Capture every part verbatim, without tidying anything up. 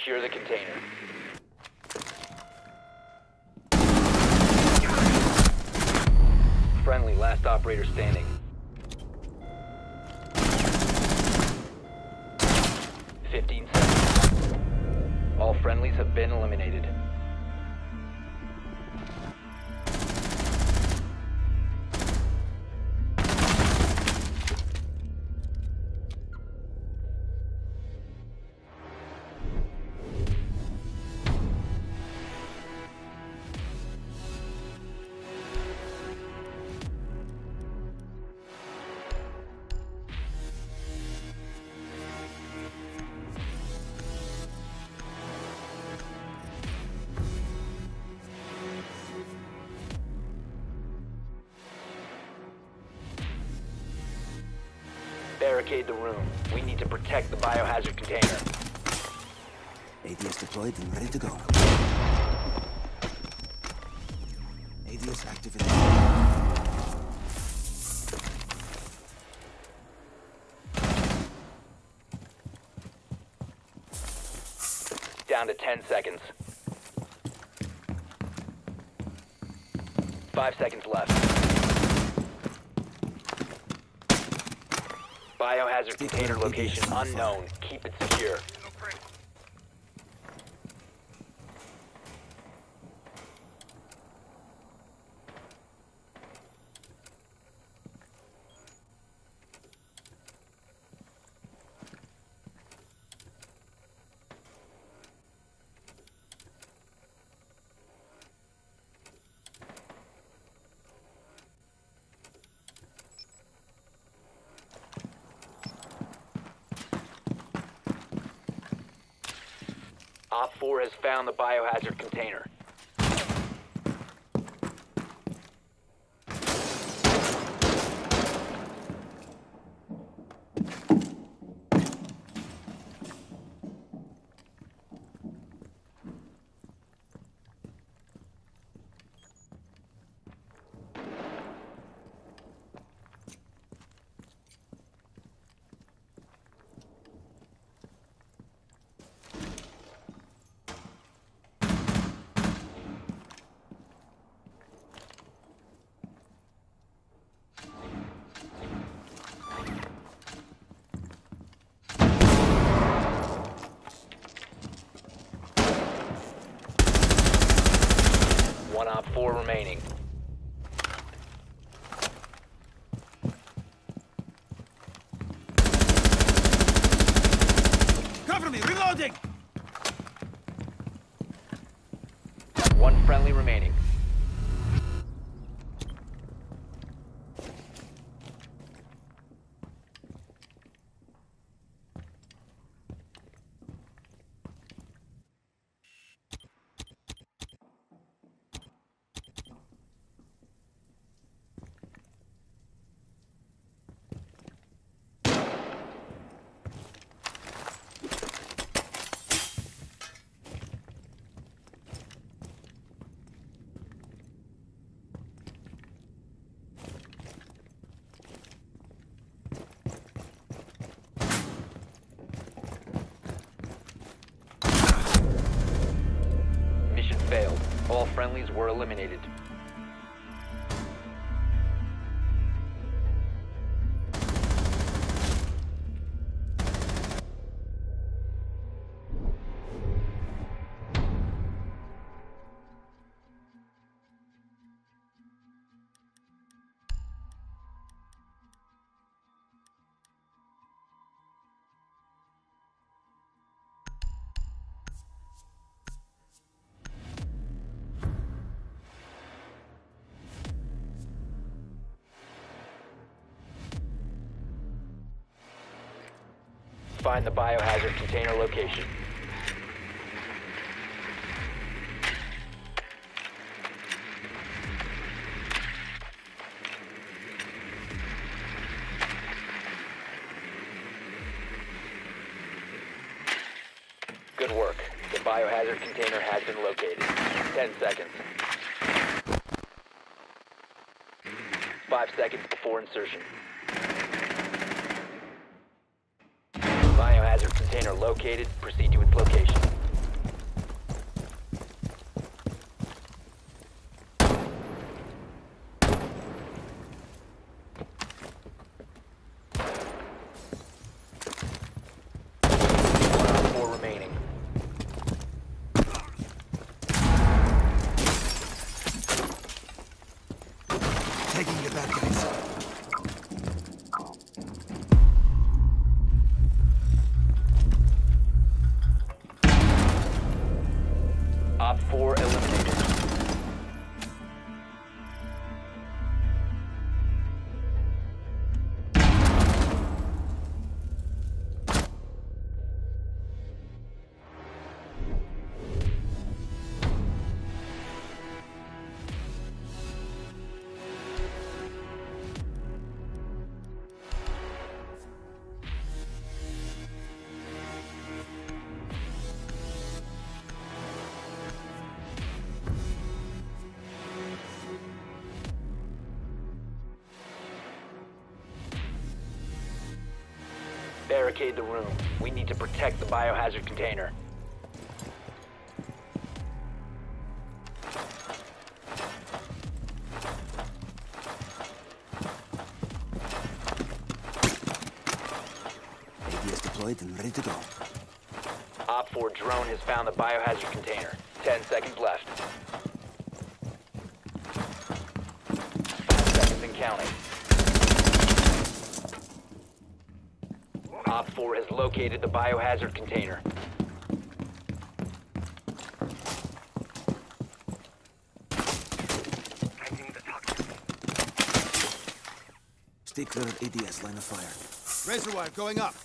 Secure the container. Friendly, last operator standing. fifteen seconds. All friendlies have been eliminated. Barricade the room. We need to protect the biohazard container. A D S deployed and ready to go. A D S activated. Down to ten seconds. Five seconds left. Biohazard container location unknown. Keep it secure. Op four has found the biohazard container. One op four remaining. Cover me, reloading! One friendly remaining. Mission failed. All friendlies were eliminated. Find the biohazard container location. Good work. The biohazard container has been located. Ten seconds. Five seconds before insertion. Biohazard container located. Proceed to its location. barricade the room. We need to protect the biohazard container. A D S deployed and ready to go. Op four drone has found the biohazard container. Ten seconds left. Five seconds and counting. Op four has located the biohazard container. Stay clear of A D S line of fire. Razor wire going up.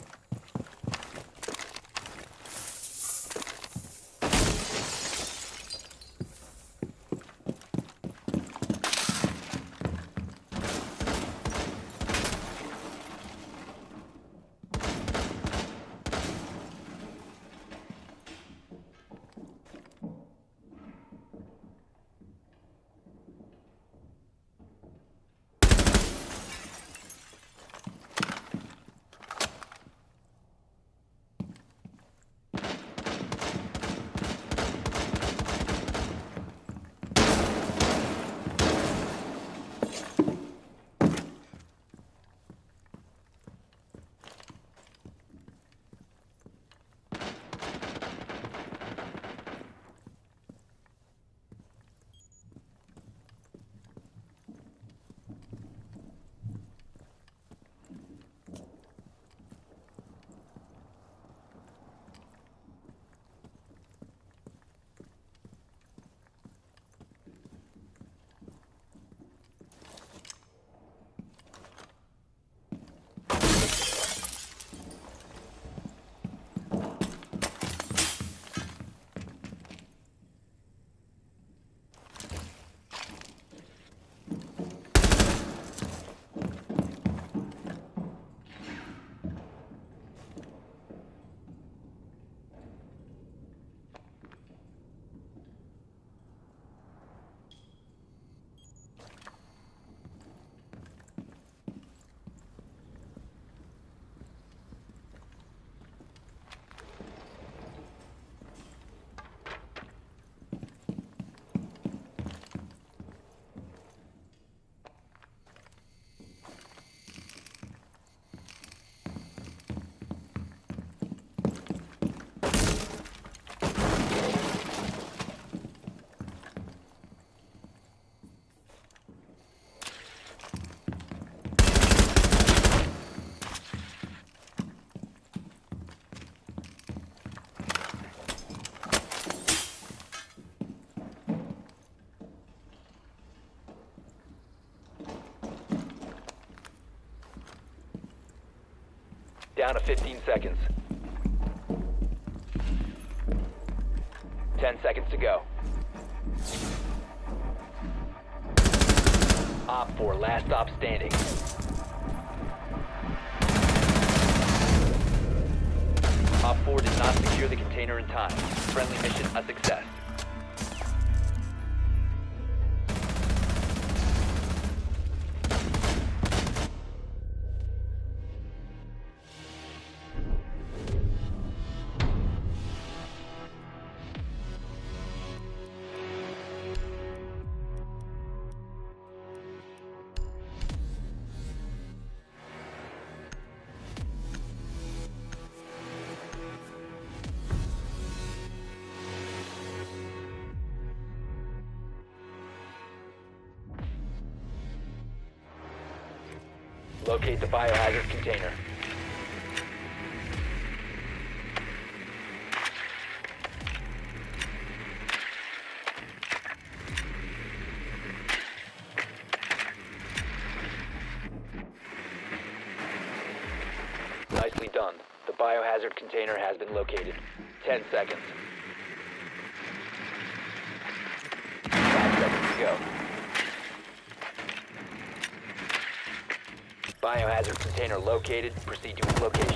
Down to fifteen seconds. ten seconds to go. Op four, last stop standing. Op four did not secure the container in time. Friendly mission a success. Locate the biohazard container. Nicely done. The biohazard container has been located. Ten seconds. Five seconds to go. Biohazard container located. Proceed to its location.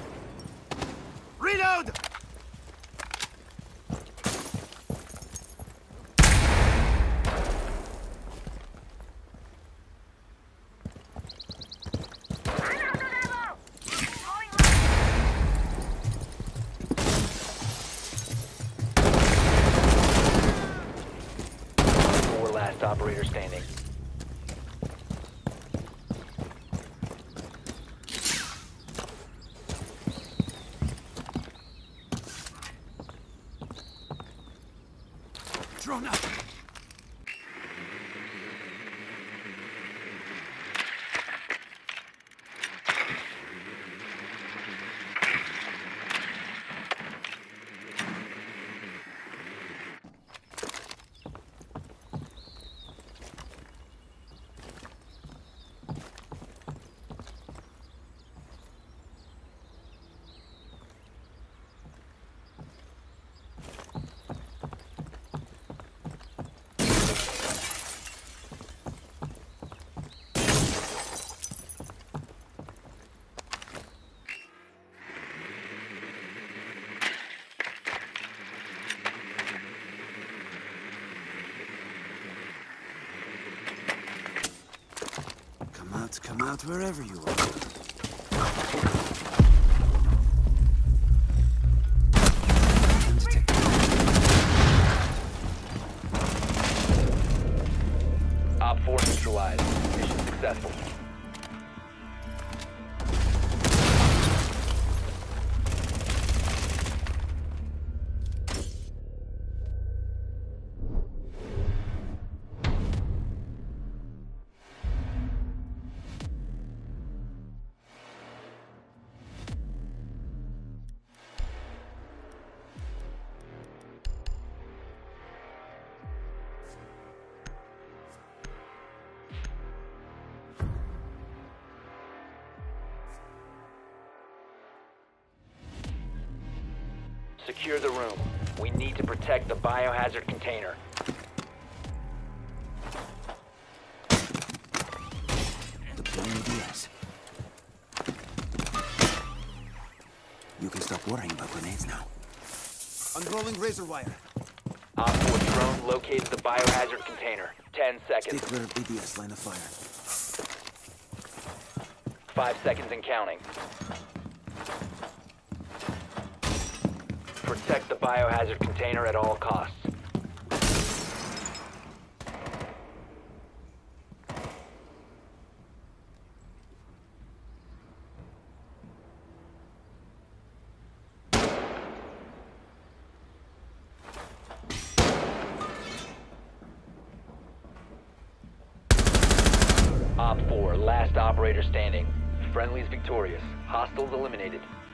Reload! last operator standing. Drone up. Come out, come out, wherever you are. Undetected. Op four neutralized. Mission successful. Secure the room. We need to protect the biohazard container. Deploying A D S. You can stop worrying about grenades now. Unrolling razor wire. Op four drone located the biohazard container. Ten Stay seconds. clear of A D S line of fire. Five seconds and counting. Protect the biohazard container at all costs. Op four, last operator standing. Friendly's victorious. Hostiles eliminated.